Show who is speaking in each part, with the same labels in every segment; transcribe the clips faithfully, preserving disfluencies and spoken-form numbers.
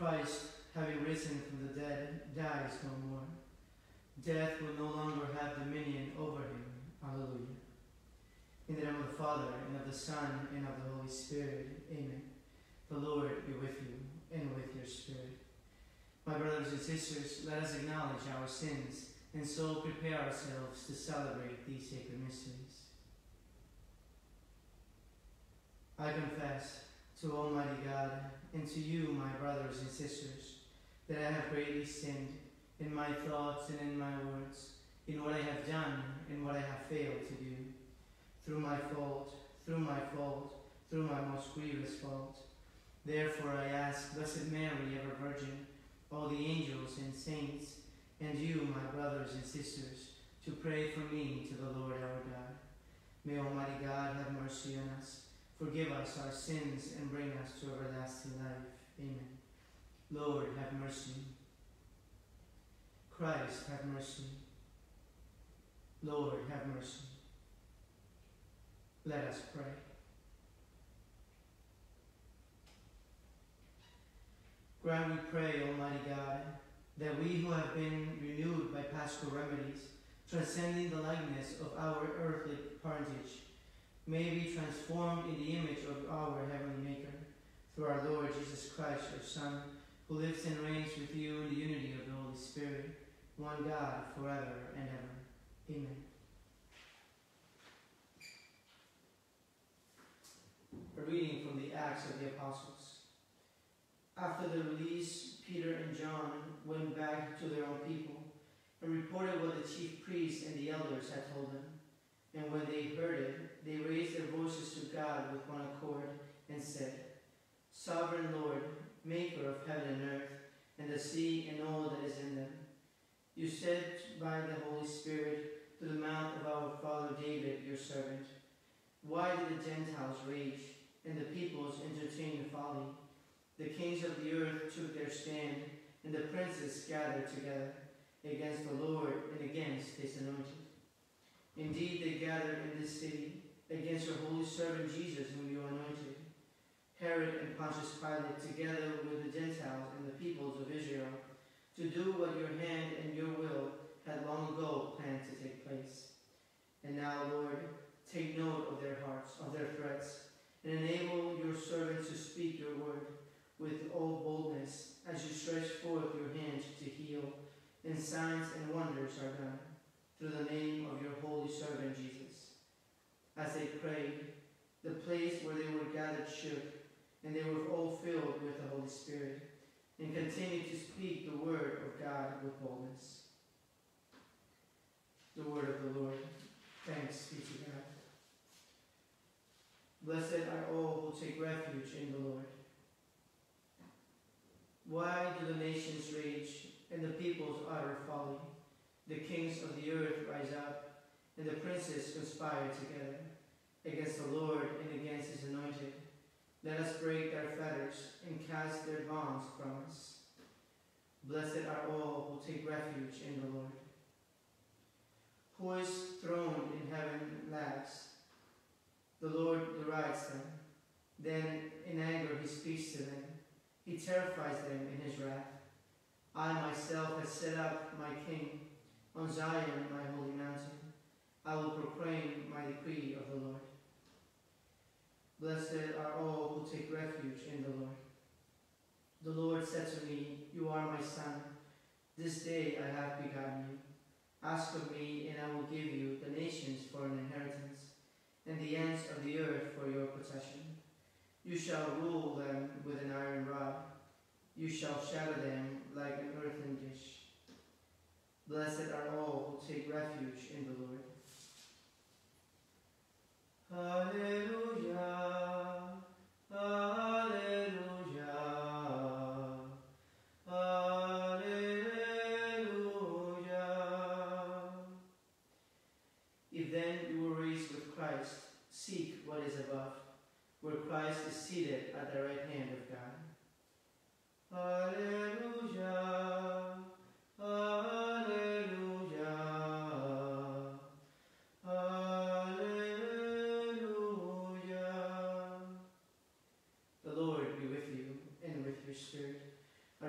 Speaker 1: Christ, having risen from the dead, dies no more. Death will no longer have dominion over him. Hallelujah. In the name of the Father, and of the Son, and of the Holy Spirit. Amen. The Lord be with you, and with your spirit. My brothers and sisters, let us acknowledge our sins, and so prepare ourselves to celebrate these sacred mysteries. I confess to Almighty God, and to you, my brothers and sisters, that I have greatly sinned in my thoughts and in my words, in what I have done and what I have failed to do. Through my fault, through my fault, through my most grievous fault. Therefore I ask Blessed Mary, ever Virgin, all the angels and saints, and you, my brothers and sisters, to pray for me to the Lord our God. May Almighty God have mercy on us, forgive us our sins, and bring us to everlasting life. Amen. Lord, have mercy. Christ, have mercy. Lord, have mercy. Let us pray. Grant, we pray, Almighty God, that we who have been renewed by paschal remedies, transcending the likeness of our earthly parentage, may be transformed in the image of our heavenly Maker, through our Lord Jesus Christ, your Son, who lives and reigns with you in the unity of the Holy Spirit, one God, forever and ever. Amen. A reading from the Acts of the Apostles. After the release, Peter and John went back to their own people and reported what the chief priests and the elders had told them. And when they heard it, they raised their voices to God with one accord and said, Sovereign Lord, maker of heaven and earth, and the sea and all that is in them, you said by the Holy Spirit through the mouth of our father David, your servant, why did the Gentiles rage and the peoples entertain folly? The kings of the earth took their stand, and the princes gathered together against the Lord and against his anointed. Indeed, they gathered in this city against your holy servant Jesus, whom you anointed. Herod and Pontius Pilate, together with the Gentiles and the peoples of Israel, to do what your hand and your will had long ago planned to take place. And now, Lord, take note of their hearts, of their threats, and enable your servants to speak your word with all boldness as you stretch forth your hand to heal, and signs and wonders are done, through the name of your holy servant Jesus. As they prayed, the place where they were gathered shook, and they were all filled with the Holy Spirit, and continued to speak the word of God with boldness. The word of the Lord. Thanks be to God. Blessed are all who take refuge in the Lord. Why do the nations rage, and the peoples utter folly? The kings of the earth rise up, and the princes conspire together against the Lord and against his anointed. Let us break their fetters and cast their bonds from us. Blessed are all who take refuge in the Lord. Who is throned in heaven laughs. The Lord derides them. Then in anger he speaks to them. He terrifies them in his wrath. I myself have set up my king on Zion, my holy mountain. I will proclaim my decree of the Lord. Blessed are all who take refuge in the Lord. The Lord said to me, You are my son. This day I have begotten you. Ask of me, and I will give you the nations for an inheritance, and the ends of the earth for your possession. You shall rule them with an iron rod. You shall shatter them like an earthen dish. Blessed are all who take refuge in the Lord. Hallelujah, hallelujah, hallelujah. If then you were raised with Christ, seek what is above, where Christ is seated at the right hand of God. Hallelujah, hallelujah, hallelujah. The Lord be with you and with your spirit.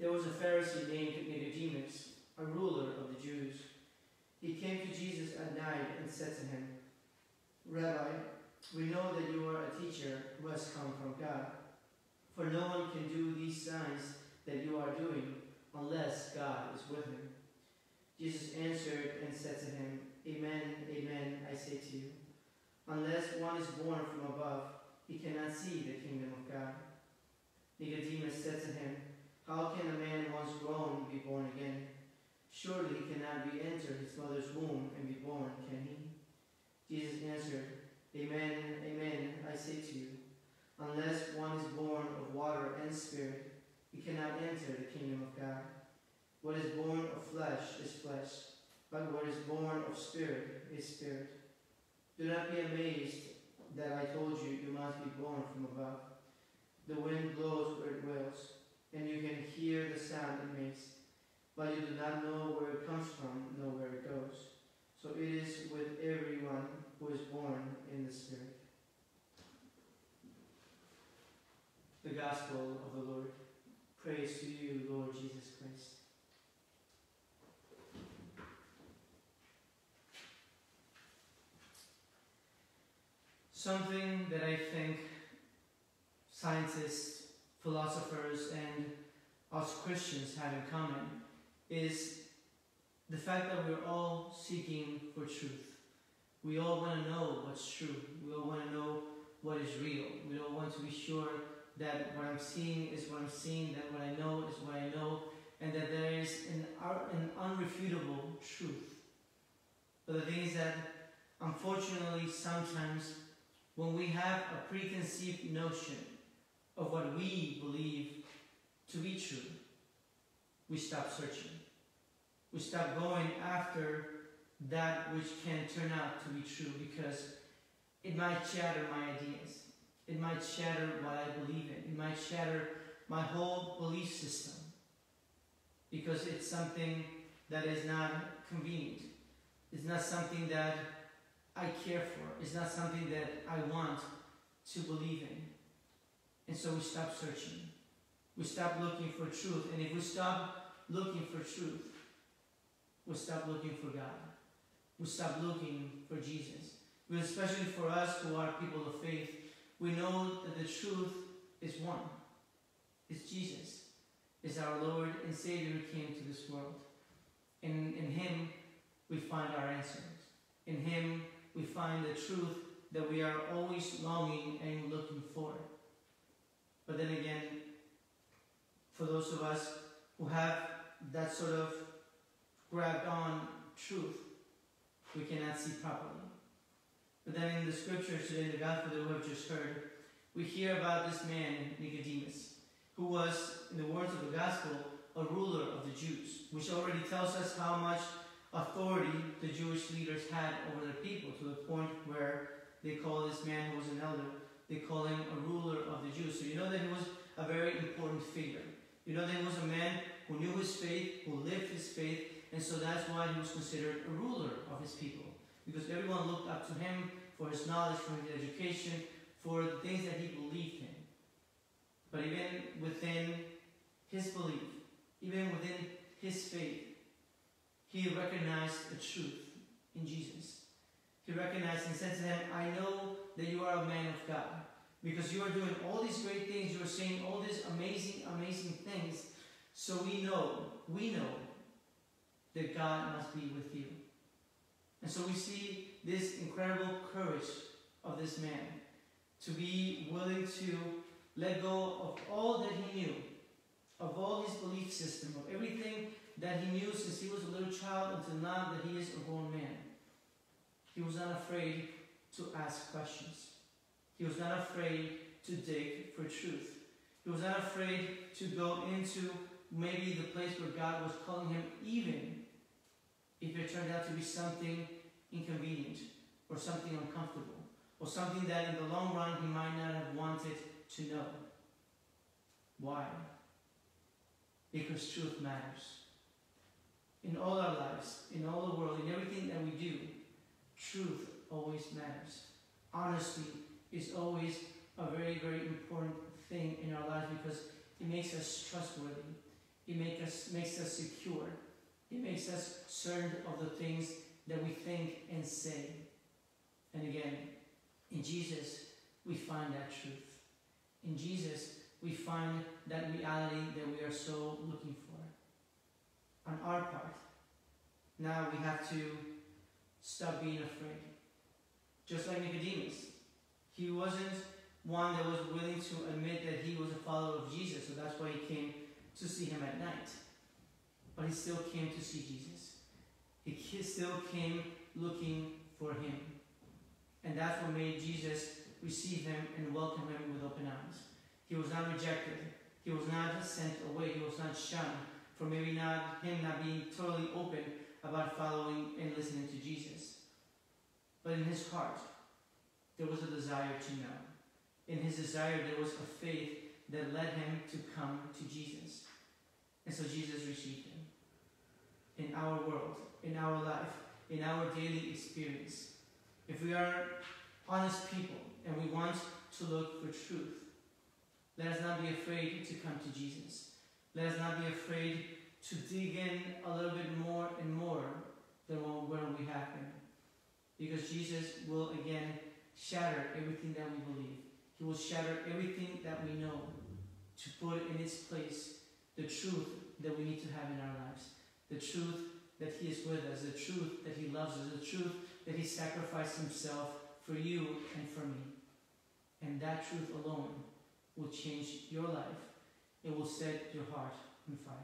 Speaker 1: there was a Pharisee named Nicodemus, a ruler of the Jews. He came to Jesus at night and said to him, Rabbi, we know that you are a teacher who has come from God, for no one can do these signs that you are doing unless God is with him. Jesus answered and said to him, Amen, amen, I say to you, unless one is born from above, he cannot see the kingdom of God. Nicodemus said to him, How can a man once grown be born again? Surely he cannot re-enter his mother's womb and be born, can he? Jesus answered, Amen, amen, I say to you, unless one is born of water and spirit, he cannot enter the kingdom of God. What is born of flesh is flesh, but what is born of spirit is spirit. Do not be amazed that I told you you must be born from above. The wind blows where it wills, and you can hear the sound it makes, but you do not know where it comes from, nor where it goes. So it is with everyone who is born in the Spirit. The Gospel of the Lord. Praise to you, Lord Jesus Christ. Something that I think scientists, philosophers, and us Christians have in common is the fact that we're all seeking for truth. We all want to know what's true. We all want to know what is real. We all want to be sure that what I'm seeing is what I'm seeing, that what I know is what I know, and that there is an, an unrefutable truth. But the thing is that, unfortunately, sometimes when we have a preconceived notion of what we believe to be true, we stop searching. We stop going after that which can turn out to be true because it might shatter my ideas. It might shatter what I believe in. It might shatter my whole belief system because it's something that is not convenient. It's not something that I care for. It's not something that I want to believe in. And so we stop searching. We stop looking for truth. And if we stop looking for truth, we stop looking for God. We stop looking for Jesus. But especially for us who are people of faith, we know that the truth is one. It's Jesus. It's our Lord and Savior who came to this world. And in Him, we find our answers. In Him, we find the truth that we are always longing and looking for. But then again, for those of us who have that sort of grabbed on truth, we cannot see properly. But then in the scriptures today, in the gospel that we have just heard, we hear about this man, Nicodemus, who was, in the words of the gospel, a ruler of the Jews, which already tells us how much authority the Jewish leaders had over their people, to the point where they call this man who was an elder, they call him a ruler of the Jews. So you know that he was a very important figure. You know that he was a man who knew his faith, who lived his faith, and so that's why he was considered a ruler of his people. Because everyone looked up to him for his knowledge, for his education, for the things that he believed in. But even within his belief, even within his faith, he recognized the truth in Jesus. He recognized and said to him, I know that you are a man of God, because you are doing all these great things, you are saying all these amazing, amazing things, so we know, we know that God must be with you. And so we see this incredible courage of this man to be willing to let go of all that he knew, of all his belief system, of everything that he knew since he was a little child until now that he is a grown man. He was not afraid to ask questions. He was not afraid to dig for truth. He was not afraid to go into maybe the place where God was calling him, even if it turned out to be something inconvenient or something uncomfortable or something that in the long run he might not have wanted to know. Why? Because truth matters. In all our lives, in all the world, in everything that we do, truth always matters. Honesty is always a very, very important thing in our lives because it makes us trustworthy. It makes us, makes us secure. It makes us certain of the things that we think and say. And again, in Jesus, we find that truth. In Jesus, we find that reality that we are so looking for. On our part, now we have to stop being afraid. Just like Nicodemus. He wasn't one that was willing to admit that he was a follower of Jesus, so that's why he came to see him at night. But he still came to see Jesus. He still came looking for him. And that's what made Jesus receive him and welcome him with open arms. He was not rejected. He was not sent away. He was not shunned for maybe not him not being totally open about following and listening to Jesus. But in his heart, there was a desire to know. In his desire, there was a faith that led him to come to Jesus. And so Jesus received him. In our world, in our life, in our daily experience, if we are honest people and we want to look for truth, let us not be afraid to come to Jesus. Let us not be afraid to dig in a little bit more and more than where we have been. Because Jesus will again shatter everything that we believe. He will shatter everything that we know to put in its place the truth that we need to have in our lives. The truth that He is with us. The truth that He loves us. The truth that He sacrificed Himself for you and for me. And that truth alone will change your life. It will set your heart on fire.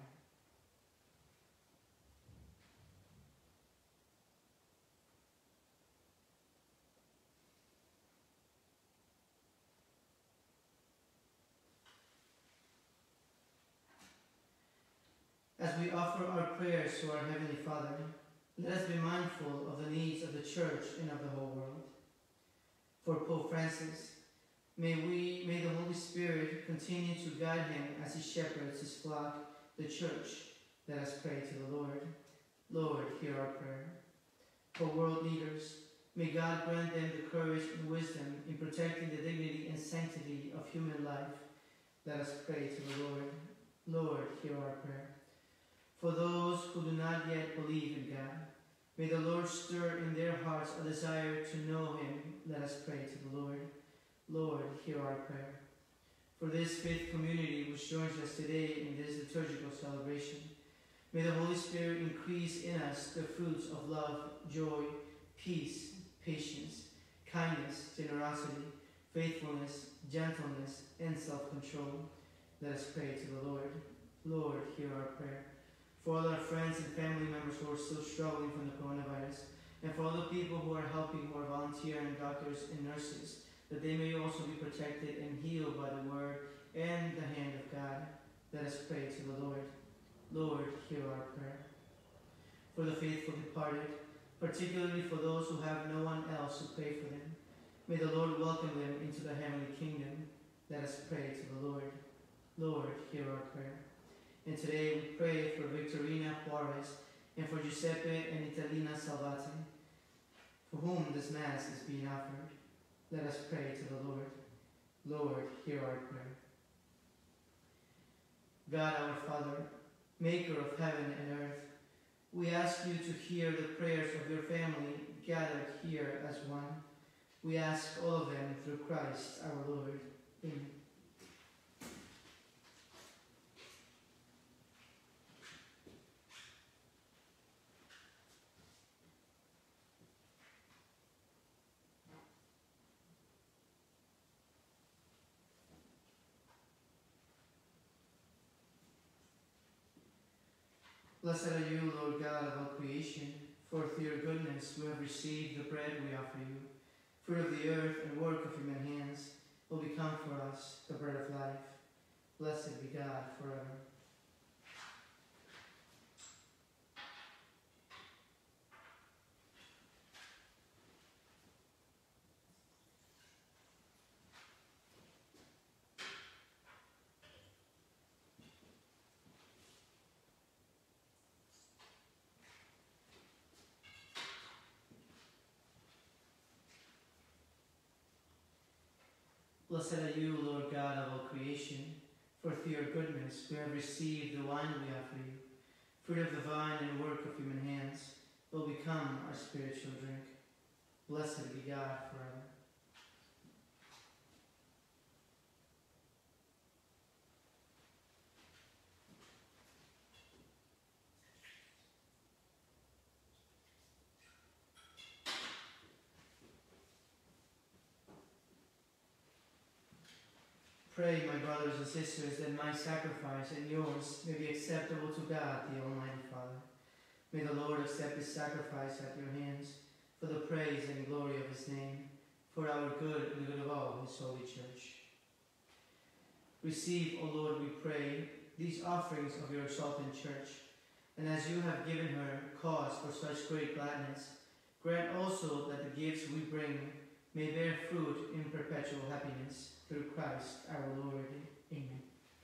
Speaker 1: As we offer our prayers to our Heavenly Father, let us be mindful of the needs of the Church and of the whole world. For Pope Francis, may we, may the Holy Spirit continue to guide him as he shepherds his flock, the Church. Let us pray to the Lord. Lord, hear our prayer. For world leaders, may God grant them the courage and wisdom in protecting the dignity and sanctity of human life. Let us pray to the Lord. Lord, hear our prayer. For those who do not yet believe in God, may the Lord stir in their hearts a desire to know Him. Let us pray to the Lord. Lord, hear our prayer. For this faith community which joins us today in this liturgical celebration, may the Holy Spirit increase in us the fruits of love, joy, peace, patience, kindness, generosity, faithfulness, gentleness, and self-control. Let us pray to the Lord. Lord, hear our prayer. For all our friends and family members who are still struggling from the coronavirus, and for all the people who are helping, who are volunteering, doctors and nurses, that they may also be protected and healed by the word and the hand of God. Let us pray to the Lord. Lord, hear our prayer. For the faithful departed, particularly for those who have no one else to pray for them, may the Lord welcome them into the heavenly kingdom. Let us pray to the Lord. Lord, hear our prayer. And today we pray for Victorina Juarez and for Giuseppe and Italina Salvati, for whom this Mass is being offered. Let us pray to the Lord. Lord, hear our prayer. God our Father, maker of heaven and earth, we ask you to hear the prayers of your family gathered here as one. We ask all of them through Christ our Lord. Amen. Blessed are you, Lord God of all creation, for through your goodness we have received the bread we offer you. Fruit of the earth and work of human hands will become for us the bread of life. Blessed be God forever. Blessed are you, Lord God of all creation, For through your goodness we have received the wine we offer you, fruit of the vine and work of human hands, will become our spiritual drink. Blessed be God forever. Pray, my brothers and sisters, that my sacrifice and yours may be acceptable to God, the Almighty Father. May the Lord accept this sacrifice at your hands, for the praise and glory of his name, for our good and the good of all his holy church. Receive, O Lord, we pray, these offerings of your exalted church, and as you have given her cause for such great gladness, grant also that the gifts we bring may bear fruit in perpetual happiness, through Christ our Lord. Amen.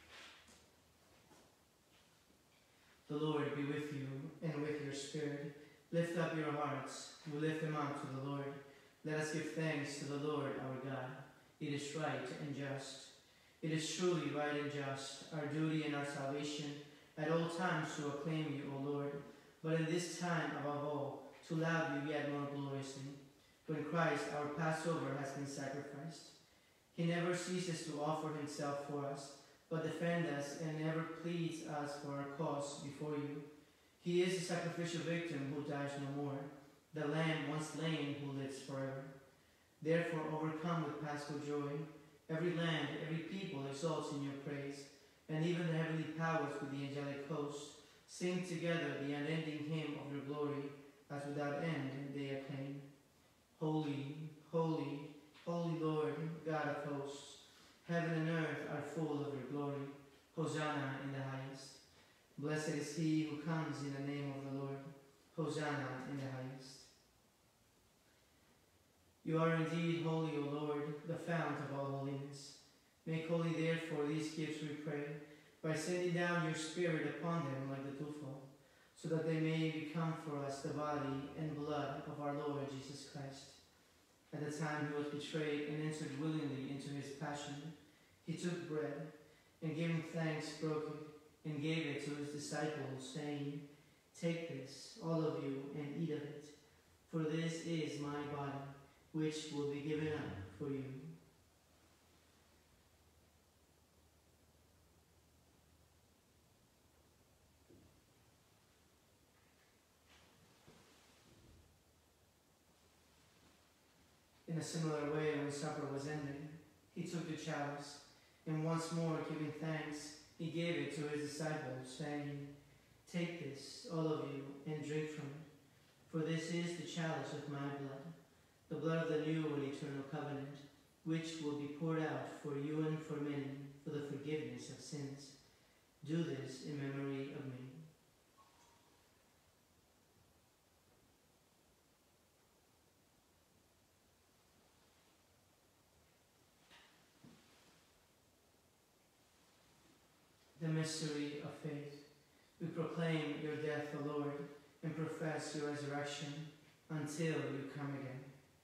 Speaker 1: The Lord be with you and with your spirit. Lift up your hearts. We lift them up to the Lord. Let us give thanks to the Lord our God. It is right and just. It is truly right and just, our duty and our salvation, at all times to acclaim you, O Lord, but in this time above all, to love you yet more gloriously, when Christ our Passover has been sacrificed. He never ceases to offer himself for us, but defend us and never pleads us for our cause before you. He is the sacrificial victim who dies no more, the Lamb once slain who lives forever. Therefore, overcome with paschal joy, every land, every people exalts in your praise, and even the heavenly powers with the angelic host sing together the unending hymn of your glory, as without end they acclaim. Holy, holy, holy Lord, God of hosts, heaven and earth are full of your glory. Hosanna in the highest. Blessed is he who comes in the name of the Lord. Hosanna in the highest. You are indeed holy, O Lord, the fount of all holiness. Make holy therefore these gifts, we pray, by sending down your Spirit upon them like the dewfall, so that they may become for us the body and blood of our Lord Jesus Christ. At the time he was betrayed and entered willingly into his passion, he took bread, and giving thanks, broke it, and gave it to his disciples, saying, Take this, all of you, and eat of it, for this is my body, which will be given up for you. In a similar way, when supper was ended, he took the chalice, and once more giving thanks, he gave it to his disciples, saying, Take this, all of you, and drink from it, for this is the chalice of my blood, the blood of the new and eternal covenant, which will be poured out for you and for many for the forgiveness of sins. Do this in memory of me. The mystery of faith. We proclaim your death, O Lord, and profess your resurrection until you come again.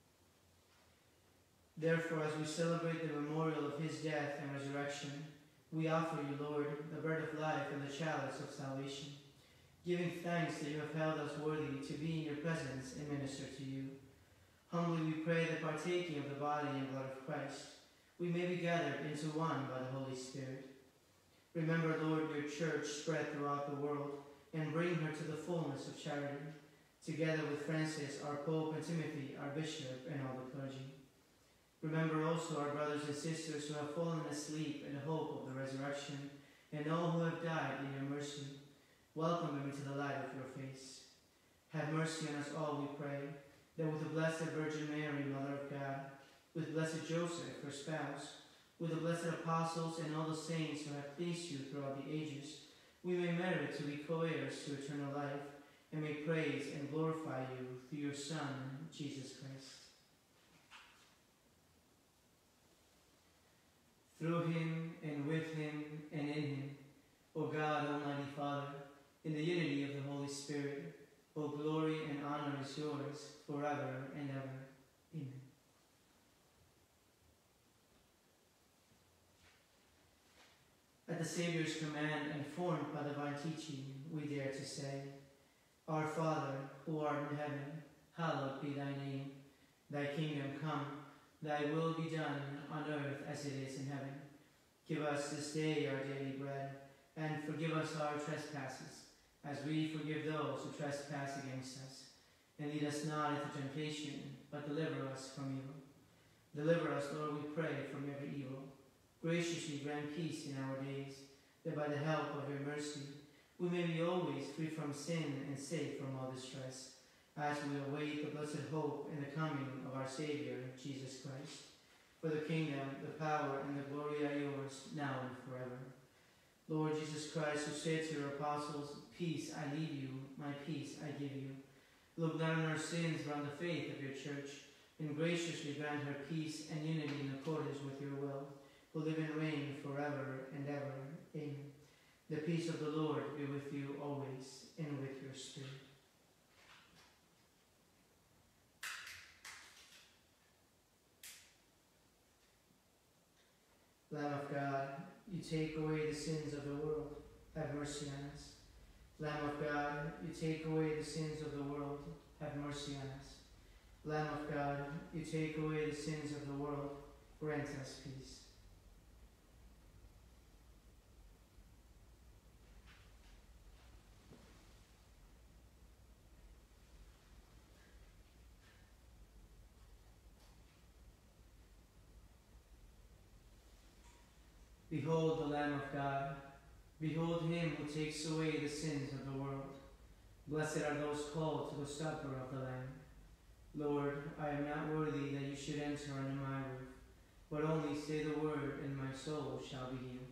Speaker 1: Therefore, as we celebrate the memorial of his death and resurrection, we offer you, Lord, the bread of life and the chalice of salvation, giving thanks that you have held us worthy to be in your presence and minister to you. Humbly we pray that partaking of the body and blood of Christ, we may be gathered into one by the Holy Spirit. Remember, Lord, your church spread throughout the world, and bring her to the fullness of charity, together with Francis, our Pope, and Timothy, our Bishop, and all the clergy. Remember also our brothers and sisters who have fallen asleep in the hope of the resurrection, and all who have died in your mercy. Welcome them into the light of your face. Have mercy on us all, we pray, that with the Blessed Virgin Mary, Mother of God, with blessed Joseph, her spouse, with the blessed apostles and all the saints who have pleased you throughout the ages, we may merit to be co-heirs to eternal life, and may praise and glorify you through your Son, Jesus Christ. Through him, and with him, and in him, O God, Almighty Father, in the unity of the Holy Spirit, all glory and honor is yours forever and ever. Amen. At the Saviour's command, and formed by divine teaching, we dare to say, Our Father, who art in heaven, hallowed be thy name. Thy kingdom come, thy will be done on earth as it is in heaven. Give us this day our daily bread, and forgive us our trespasses, as we forgive those who trespass against us. And lead us not into temptation, but deliver us from evil. Deliver us, Lord, we pray, from every evil. Graciously grant peace in our days, that by the help of your mercy we may be always free from sin and safe from all distress, as we await the blessed hope in the coming of our Saviour, Jesus Christ. For the kingdom, the power, and the glory are yours, now and forever. Lord Jesus Christ, who said to your apostles, Peace I leave you, my peace I give you. Look not on our sins, but on the faith of your church, and graciously grant her peace and unity in accordance with your will, who live and reign forever and ever. Amen. The peace of the Lord be with you always, and with your spirit. Lamb of God, you take away the sins of the world, have mercy on us. Lamb of God, you take away the sins of the world, have mercy on us. Lamb of God, you take away the sins of the world, grant us peace. Behold the Lamb of God. Behold him who takes away the sins of the world. Blessed are those called to the supper of the Lamb. Lord, I am not worthy that you should enter under my roof, but only say the word, and my soul shall be healed.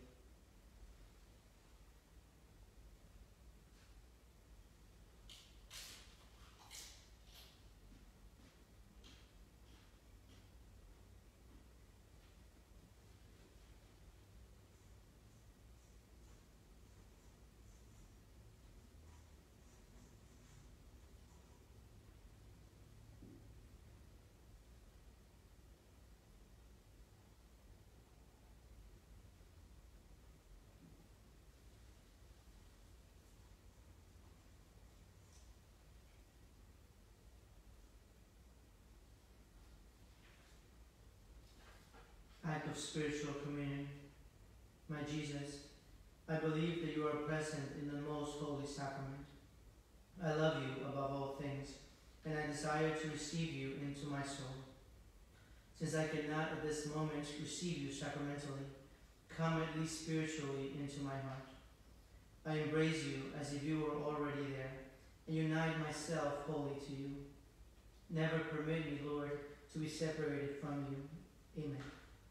Speaker 1: Act of spiritual communion. My Jesus, I believe that you are present in the most holy sacrament. I love you above all things, and I desire to receive you into my soul. Since I cannot at this moment receive you sacramentally, come at least spiritually into my heart. I embrace you as if you were already there, and unite myself wholly to you. Never permit me, Lord, to be separated from you. Amen.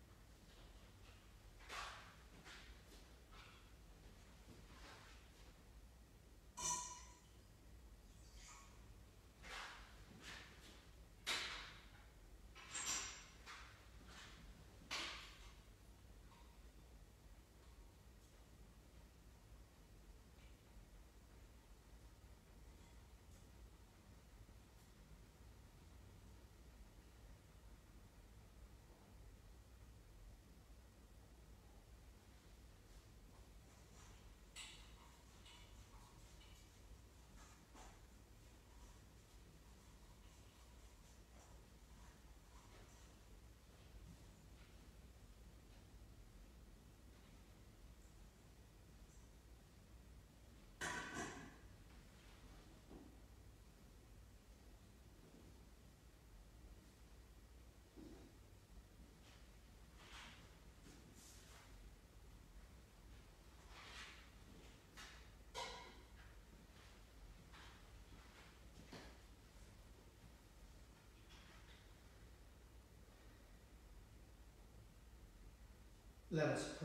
Speaker 1: Let us pray.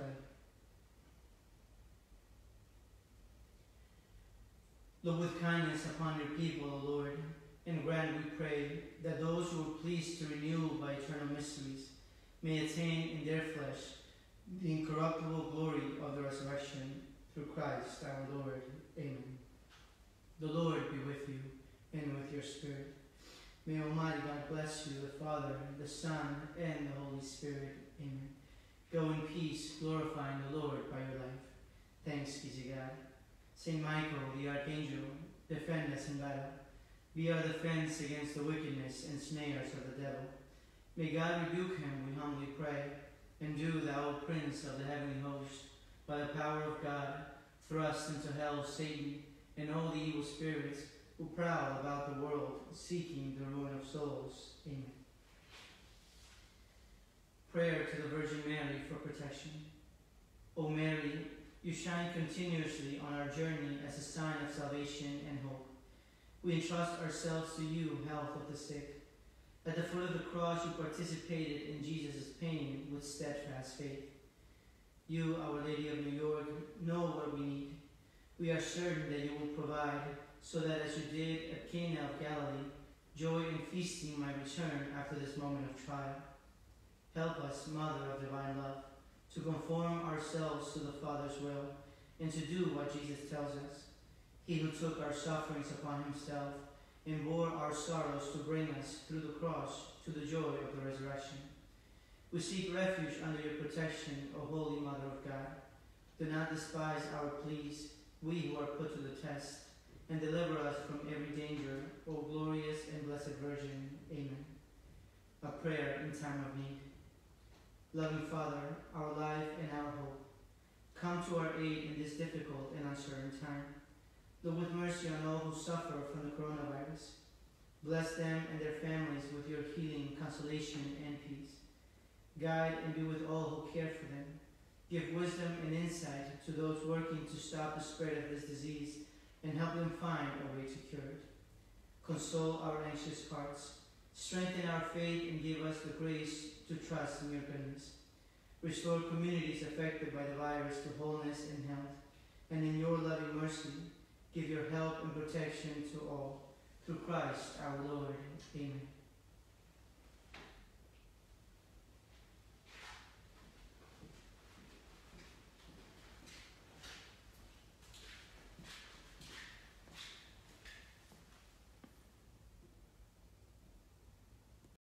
Speaker 1: Look with kindness upon your people, O Lord, and grant, we pray, that those who are pleased to renew by eternal mysteries may attain in their flesh the incorruptible glory of the resurrection through Christ our Lord. Amen. The Lord be with you and with your spirit. May Almighty God bless you, the Father, the Son, and the Holy Spirit. Amen. Go in peace, glorifying the Lord by your life. Thanks be to God. Saint Michael, the Archangel, defend us in battle. Be our defense against the wickedness and snares of the devil. May God rebuke him, we humbly pray. And do thou, Prince of the heavenly host, by the power of God, thrust into hell Satan and all the evil spirits who prowl about the world, seeking the ruin of souls. Amen. Prayer to the Virgin Mary for protection. O Mary, you shine continuously on our journey as a sign of salvation and hope. We entrust ourselves to you, health of the sick. At the foot of the cross, you participated in Jesus' pain with steadfast faith. You, Our Lady of New York, know what we need. We are certain that you will provide, so that as you did at Cana of Galilee, joy and feasting might return after this moment of trial. Help us, Mother of divine love, to conform ourselves to the Father's will, and to do what Jesus tells us. He who took our sufferings upon himself and bore our sorrows to bring us through the cross to the joy of the resurrection. We seek refuge under your protection, O Holy Mother of God. Do not despise our pleas, we who are put to the test, and deliver us from every danger, O glorious and blessed Virgin. Amen. A prayer in time of need. Loving Father, our life and our hope, come to our aid in this difficult and uncertain time. Look with mercy on all who suffer from the coronavirus. Bless them and their families with your healing, consolation, and peace. Guide and be with all who care for them. Give wisdom and insight to those working to stop the spread of this disease and help them find a way to cure it. Console our anxious hearts. Strengthen our faith and give us the grace to trust in your goodness. Restore communities affected by the virus to wholeness and health. And in your loving mercy, give your help and protection to all. Through Christ our Lord. Amen.